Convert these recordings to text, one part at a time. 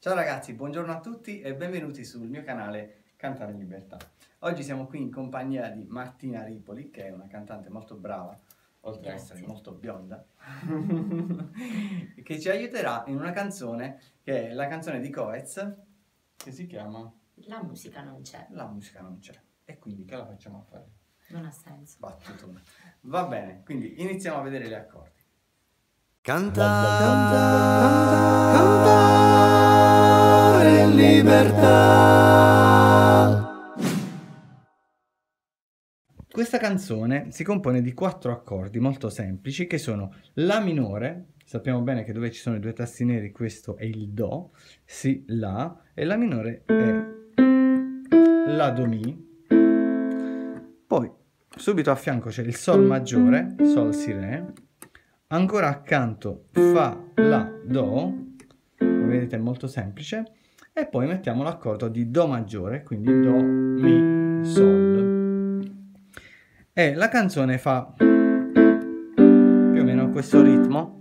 Ciao ragazzi, buongiorno a tutti e benvenuti sul mio canale Cantare in Libertà. Oggi siamo qui in compagnia di Martina Ripoli, che è una cantante molto brava, oltre ad essere molto bionda, che ci aiuterà in una canzone che è la canzone di Coez, che si chiama La musica non c'è. La musica non c'è. E quindi che la facciamo a fare? Non ha senso. Battutone. Va bene, quindi iniziamo a vedere gli accordi. Cantare in libertà. Questa canzone si compone di 4 accordi molto semplici che sono La minore, sappiamo bene che dove ci sono i due tasti neri questo è il Do, Si, La, e La minore è La, Do, Mi. Poi subito a fianco c'è il Sol maggiore, Sol, Si, Re, ancora accanto Fa, La, Do, come vedete è molto semplice, e poi mettiamo l'accordo di Do maggiore, quindi Do, Mi, Sol. E la canzone fa più o meno questo ritmo.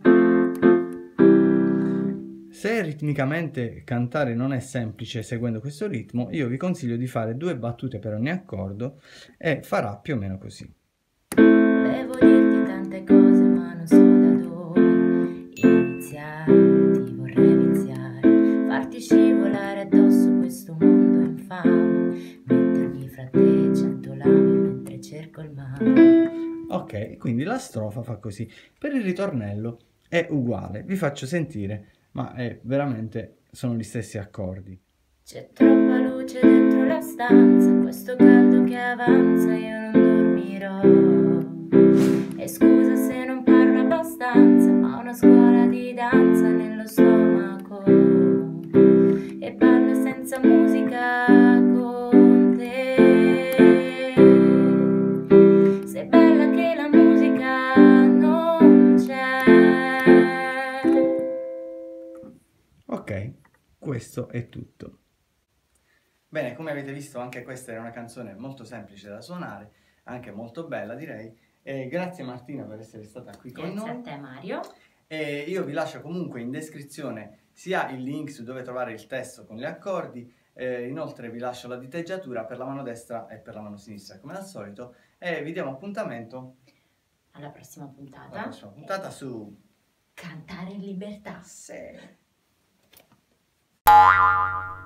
Se ritmicamente cantare non è semplice seguendo questo ritmo, io vi consiglio di fare 2 battute per ogni accordo e farà più o meno così. Volevo dirti tante cose ma non so da dove iniziare, ti vorrei viziare, farti scivolare addosso questo mondo infame, mettermi fra te 100 lame mentre cerco il mare. Ok, quindi la strofa fa così. Per il ritornello è uguale, vi faccio sentire, ma è veramente sono gli stessi accordi. C'è troppa luce dentro la stanza, questo caldo che avanza, io non dormirò. E scusa se non parlo abbastanza, ma ho una scuola di danza nello stomaco. E ballo senza musica con te. Sei bella che la musica non c'è. Ok, questo è tutto. Bene, come avete visto anche questa era una canzone molto semplice da suonare, anche molto bella direi. E grazie Martina per essere stata qui con noi. Grazie a te Mario. E io vi lascio comunque in descrizione sia il link su dove trovare il testo con gli accordi, inoltre vi lascio la diteggiatura per la mano destra e per la mano sinistra come al solito e vi diamo appuntamento Alla prossima puntata. alla prossima puntata su Cantare in libertà. Sì.